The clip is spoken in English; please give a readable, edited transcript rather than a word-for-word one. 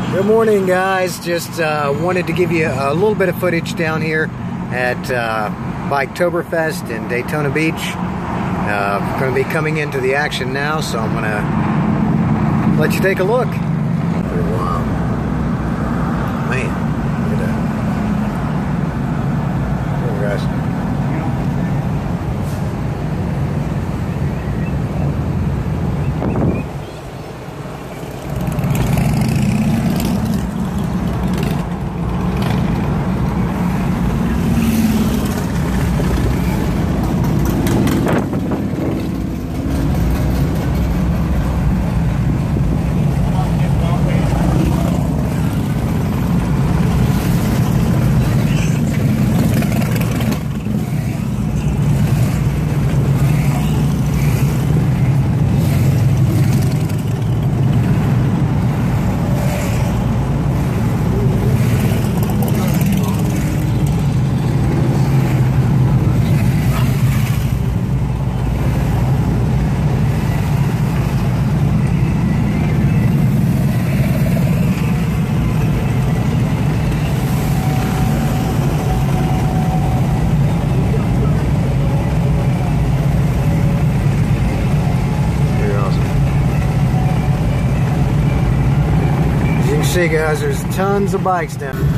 Good morning, guys. Just wanted to give you a little bit of footage down here at Biketoberfest in Daytona Beach. Going to be coming into the action now, so I'm going to let you take a look. Wow. Man, look at that. There, guys. See, guys, there's tons of bikes down.